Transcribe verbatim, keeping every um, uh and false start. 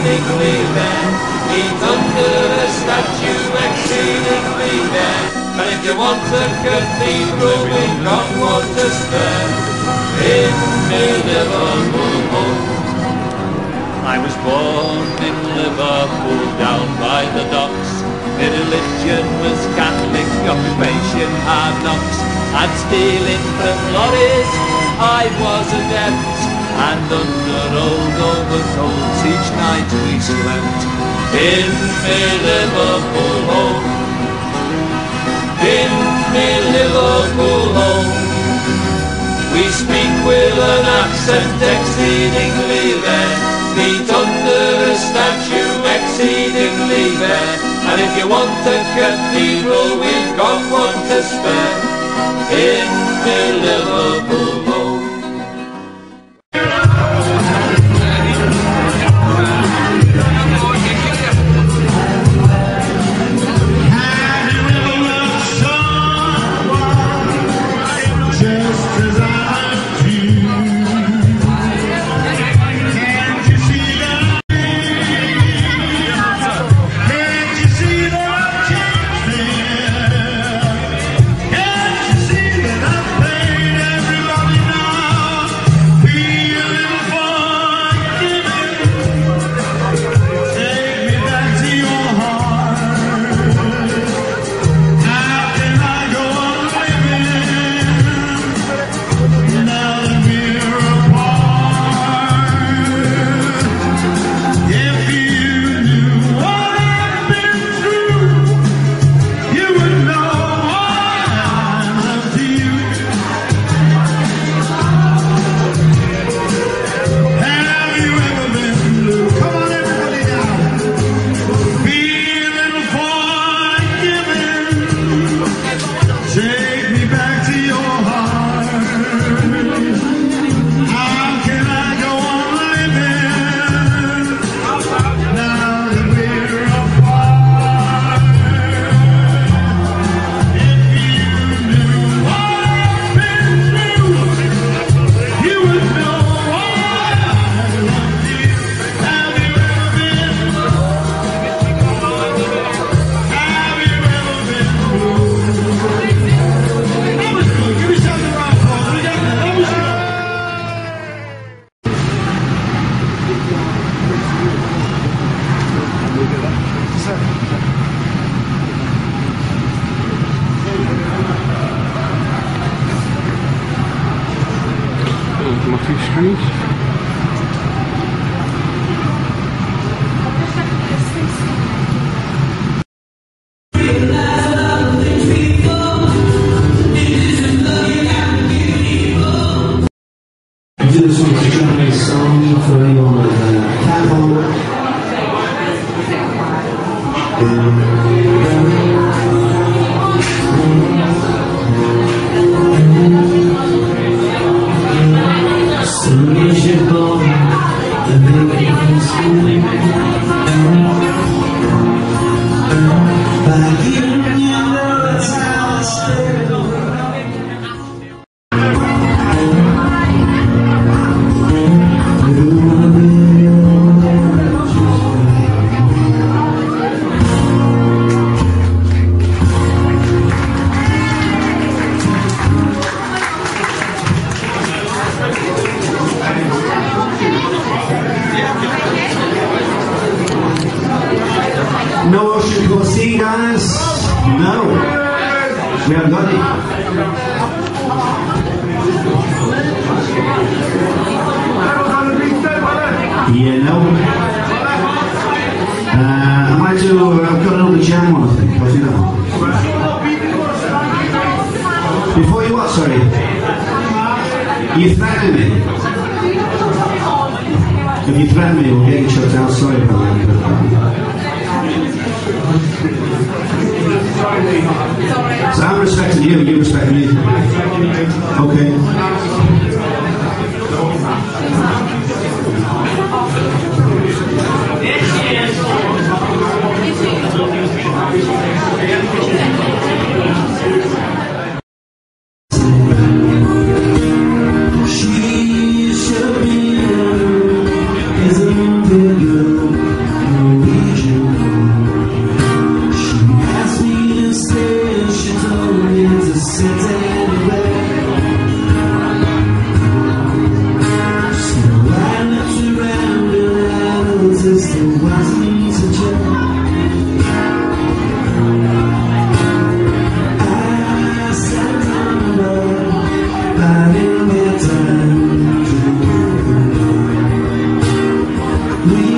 exceedingly rare. Meet under a statue exceedingly rare. And if you want a cathedral, we've got one to spare in the Liverpool home. I was born in Liverpool, down by the docks. My religion was Catholic, occupation hard knocks. And stealing from lorries, I was adept. And under old overcoats each night we slept in my Liverpool home. In my Liverpool home. We speak with an accent exceedingly rare. Meet under a statue exceedingly rare. And if you want a cathedral, we've got one to spare in the Liverpool home. Street. I do this one to try a song for anyone with a cat on. No ocean go sea, guys? No. We haven't got it. Yeah, no. Uh, I might do, uh, I've got another jam one, I think. I'll do that one. Before you what, sorry? You threatened me. If you threaten me, we'll get you shut down. Sorry about that. So I'm respecting you, you respect me. Okay. She should be, isn't it good? Cause there wasn't a joke. I sat down alone, biding their time. We